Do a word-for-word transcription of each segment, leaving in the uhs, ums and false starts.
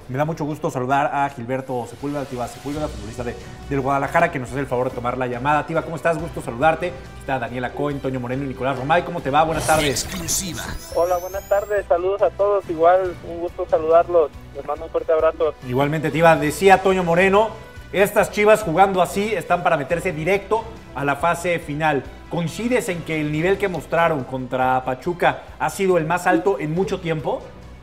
Me da mucho gusto saludar a Gilberto Sepúlveda, Tiva Sepúlveda, futbolista de, del Guadalajara, que nos hace el favor de tomar la llamada. Tiva, ¿cómo estás? Gusto saludarte. Aquí está Daniela Cohen, Toño Moreno y Nicolás Romay. ¿Cómo te va? Buenas tardes. Exclusiva. Hola, buenas tardes. Saludos a todos. Igual, un gusto saludarlos. Les mando un fuerte abrazo. Igualmente, Tiva. Decía Toño Moreno, estas Chivas jugando así están para meterse directo a la fase final. ¿Coincides en que el nivel que mostraron contra Pachuca ha sido el más alto en mucho tiempo?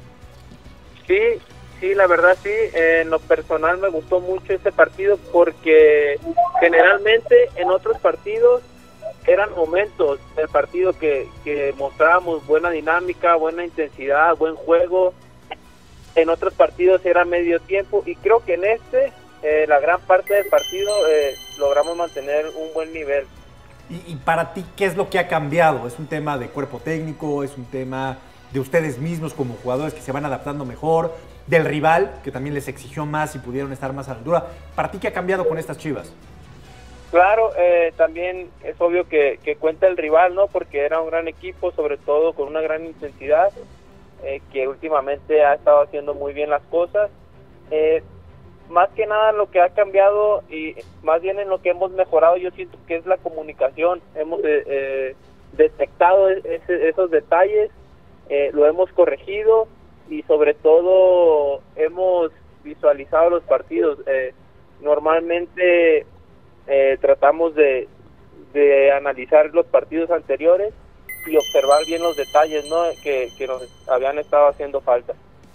Sí, sí, la verdad sí. Eh, en lo personal me gustó mucho este partido porque generalmente en otros partidos eran momentos del partido que, que mostrábamos buena dinámica, buena intensidad, buen juego. En otros partidos era medio tiempo y creo que en este, eh, la gran parte del partido, eh, logramos mantener un buen nivel. Y, y para ti, ¿qué es lo que ha cambiado? ¿Es un tema de cuerpo técnico? ¿Es un tema de ustedes mismos como jugadores que se van adaptando mejor? ¿Del rival, que también les exigió más y pudieron estar más a la altura? ¿Para ti qué ha cambiado con estas Chivas? Claro, eh, también es obvio que, que cuenta el rival, ¿no? Porque era un gran equipo, sobre todo con una gran intensidad, eh, que últimamente ha estado haciendo muy bien las cosas. Eh, más que nada lo que ha cambiado y más bien en lo que hemos mejorado, yo siento que es la comunicación. Hemos eh, eh, detectado ese, esos detalles, eh, lo hemos corregido y sobre todo hemos visualizado los partidos. Eh, normalmente eh, tratamos de, de analizar los partidos anteriores y observar bien los detalles, ¿no? que, que nos habían estado haciendo falta.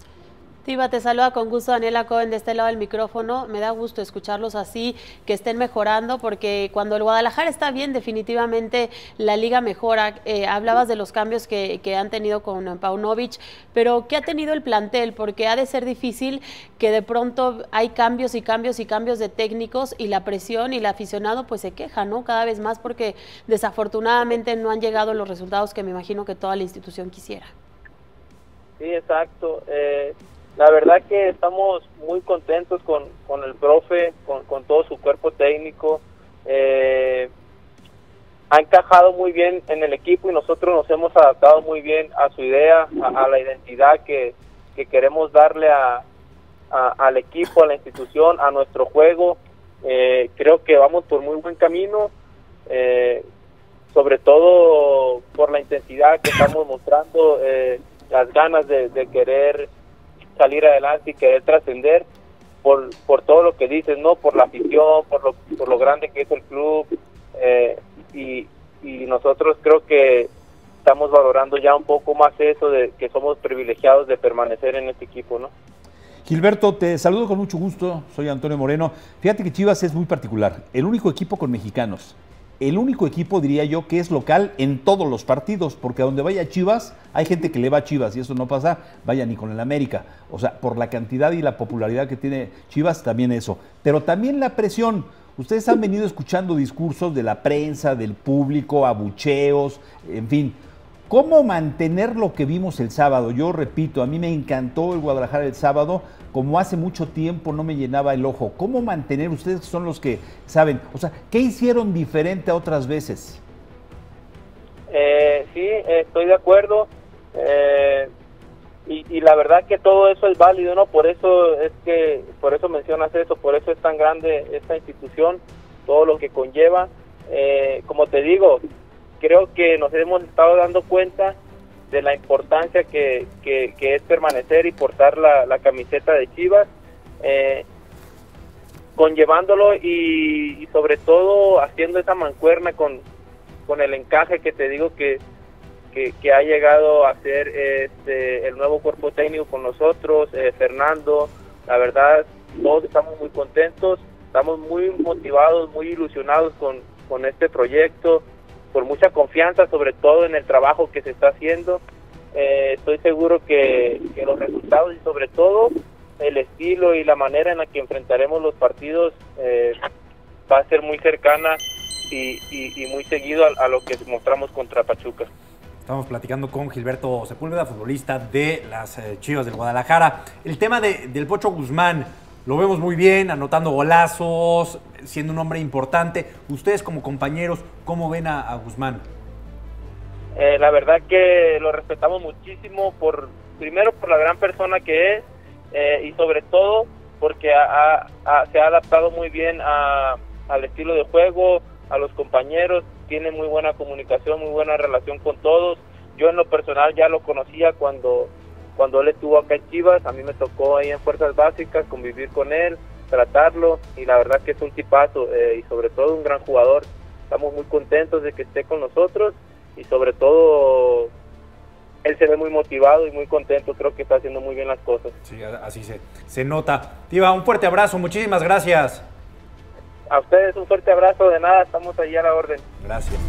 Tiva, te saluda con gusto Daniela Cohen de este lado del micrófono. Me da gusto escucharlos así, que estén mejorando, porque cuando el Guadalajara está bien, definitivamente la liga mejora. Eh, hablabas de los cambios que, que han tenido con Paunovic, pero ¿qué ha tenido el plantel? Porque ha de ser difícil que de pronto hay cambios y cambios y cambios de técnicos y la presión y el aficionado pues se queja, ¿no? Cada vez más porque desafortunadamente no han llegado los resultados que me imagino que toda la institución quisiera. Sí, exacto. Eh... La verdad que estamos muy contentos con, con el profe, con, con todo su cuerpo técnico. Eh, ha encajado muy bien en el equipo y nosotros nos hemos adaptado muy bien a su idea, a, a la identidad que, que queremos darle a, a, al equipo, a la institución, a nuestro juego. Eh, creo que vamos por muy buen camino, eh, sobre todo por la intensidad que estamos mostrando, eh, las ganas de, de querer salir adelante y querer trascender por por todo lo que dices, ¿no? Por la afición, por lo, por lo grande que es el club, eh, y, y nosotros creo que estamos valorando ya un poco más eso de que somos privilegiados de permanecer en este equipo, ¿no? Gilberto, te saludo con mucho gusto, soy Antonio Moreno. Fíjate que Chivas es muy particular, el único equipo con mexicanos. El único equipo, diría yo, que es local en todos los partidos, porque a donde vaya Chivas, hay gente que le va a Chivas y eso no pasa, vaya ni con el América. O sea, por la cantidad y la popularidad que tiene Chivas, también eso. Pero también la presión. Ustedes han venido escuchando discursos de la prensa, del público, abucheos, en fin. ¿Cómo mantener lo que vimos el sábado? Yo repito, a mí me encantó el Guadalajara el sábado, como hace mucho tiempo no me llenaba el ojo. ¿Cómo mantener? Ustedes son los que saben. O sea, ¿qué hicieron diferente a otras veces? Eh, sí, estoy de acuerdo. Eh, y, y la verdad que todo eso es válido, ¿no? Por eso es que, por eso mencionas eso, por eso es tan grande esta institución, todo lo que conlleva. Eh, como te digo, creo que nos hemos estado dando cuenta de la importancia que, que, que es permanecer y portar la, la camiseta de Chivas, eh, conllevándolo y, y sobre todo haciendo esa mancuerna con, con el encaje que te digo que, que, que ha llegado a ser este, el nuevo cuerpo técnico con nosotros, eh, Fernando. La verdad, todos estamos muy contentos, estamos muy motivados, muy ilusionados con, con este proyecto, por mucha confianza, sobre todo en el trabajo que se está haciendo. Eh, estoy seguro que, que los resultados y sobre todo el estilo y la manera en la que enfrentaremos los partidos eh, va a ser muy cercana y, y, y muy seguido a, a lo que mostramos contra Pachuca. Estamos platicando con Gilberto Sepúlveda, futbolista de las eh, Chivas del Guadalajara. El tema de, del Pocho Guzmán, lo vemos muy bien, anotando golazos, siendo un hombre importante. Ustedes como compañeros, ¿cómo ven a, a Guzmán? Eh, la verdad que lo respetamos muchísimo, por primero por la gran persona que es eh, y sobre todo porque ha, ha, se ha adaptado muy bien a, al estilo de juego, a los compañeros, tiene muy buena comunicación, muy buena relación con todos. Yo en lo personal ya lo conocía cuando, cuando él estuvo acá en Chivas, a mí me tocó ahí en Fuerzas Básicas convivir con él, tratarlo, y la verdad que es un tipazo, eh, y sobre todo un gran jugador. Estamos muy contentos de que esté con nosotros, y sobre todo él se ve muy motivado y muy contento, creo que está haciendo muy bien las cosas. Sí, así se, se nota. Tiva, un fuerte abrazo, muchísimas gracias. A ustedes un fuerte abrazo, de nada, estamos ahí a la orden. Gracias.